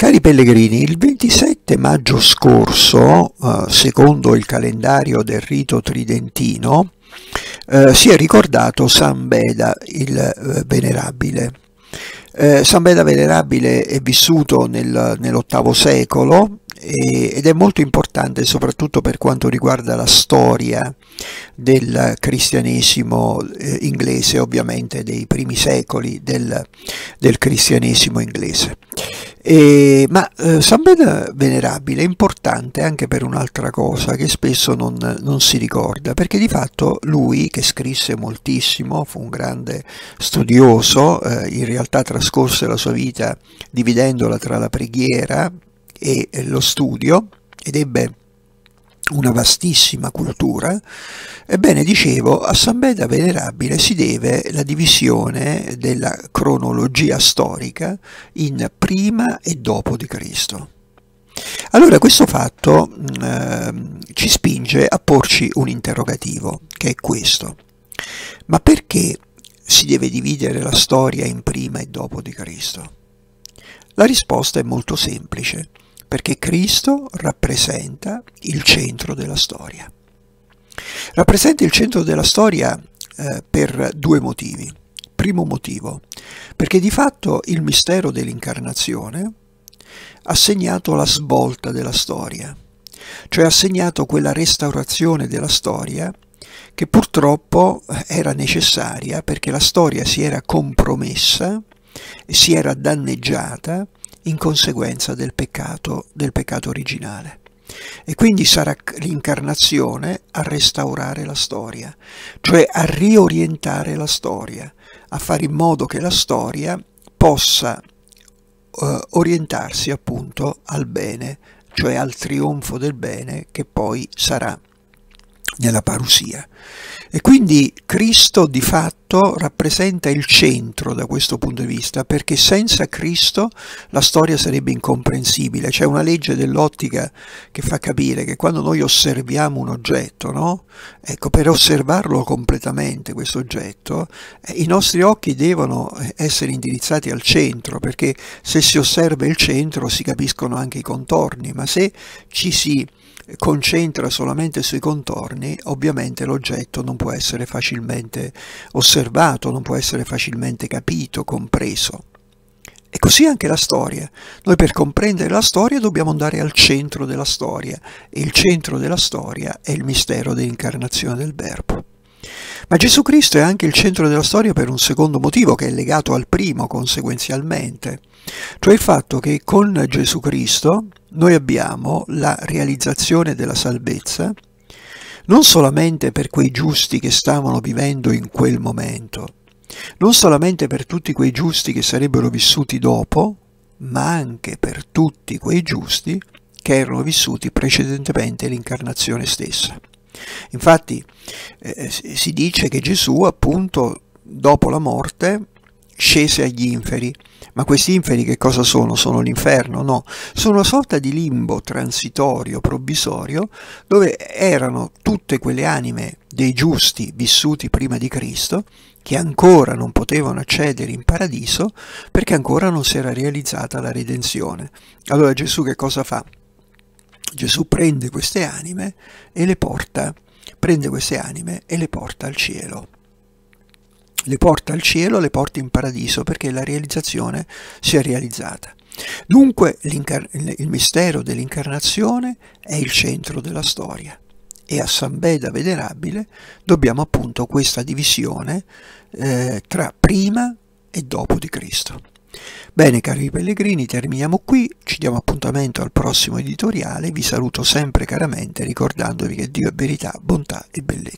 Cari pellegrini, il 27 maggio scorso, secondo il calendario del rito tridentino, si è ricordato San Beda il Venerabile. San Beda Venerabile è vissuto nell'VIII secolo ed è molto importante soprattutto per quanto riguarda la storia del cristianesimo inglese, ovviamente dei primi secoli del cristianesimo inglese. Ma San Beda Venerabile è importante anche per un'altra cosa che spesso non si ricorda, perché di fatto lui, che scrisse moltissimo, fu un grande studioso, in realtà trascorse la sua vita dividendola tra la preghiera e lo studio ed ebbe una vastissima cultura. Ebbene, dicevo, a San Beda Venerabile si deve la divisione della cronologia storica in prima e dopo di Cristo. Allora, questo fatto ci spinge a porci un interrogativo, che è questo: ma perché si deve dividere la storia in prima e dopo di Cristo? La risposta è molto semplice: perché Cristo rappresenta il centro della storia. Rappresenta il centro della storia per due motivi. Primo motivo, perché di fatto il mistero dell'incarnazione ha segnato la svolta della storia, cioè ha segnato quella restaurazione della storia che purtroppo era necessaria perché la storia si era compromessa e si era danneggiata in conseguenza del peccato originale. E quindi sarà l'incarnazione a restaurare la storia, cioè a riorientare la storia, a fare in modo che la storia possa orientarsi appunto al bene, cioè al trionfo del bene che poi sarà nella parusia. E quindi Cristo di fatto rappresenta il centro da questo punto di vista, perché senza Cristo la storia sarebbe incomprensibile. C'è una legge dell'ottica che fa capire che quando noi osserviamo un oggetto, no? Ecco, per osservarlo completamente questo oggetto, i nostri occhi devono essere indirizzati al centro, perché se si osserva il centro si capiscono anche i contorni, ma se ci si concentra solamente sui contorni, ovviamente l'oggetto non può essere facilmente osservato, non può essere facilmente capito, compreso. E così anche la storia. Noi per comprendere la storia dobbiamo andare al centro della storia, e il centro della storia è il mistero dell'incarnazione del Verbo. Ma Gesù Cristo è anche il centro della storia per un secondo motivo che è legato al primo conseguenzialmente, cioè il fatto che con Gesù Cristo noi abbiamo la realizzazione della salvezza non solamente per quei giusti che stavano vivendo in quel momento, non solamente per tutti quei giusti che sarebbero vissuti dopo, ma anche per tutti quei giusti che erano vissuti precedentemente l'incarnazione stessa. Infatti si dice che Gesù appunto dopo la morte scese agli inferi. Ma questi inferi che cosa sono? Sono l'inferno? No, sono una sorta di limbo transitorio, provvisorio, dove erano tutte quelle anime dei giusti vissuti prima di Cristo che ancora non potevano accedere in paradiso perché ancora non si era realizzata la redenzione. Allora Gesù che cosa fa? Gesù prende queste anime e le porta al cielo. Le porta al cielo, le porta in paradiso perché la realizzazione si è realizzata. Dunque il mistero dell'incarnazione è il centro della storia e a San Beda Venerabile dobbiamo appunto questa divisione tra prima e dopo di Cristo. Bene, cari pellegrini, terminiamo qui, ci diamo appuntamento al prossimo editoriale, vi saluto sempre caramente ricordandovi che Dio è verità, bontà e bellezza.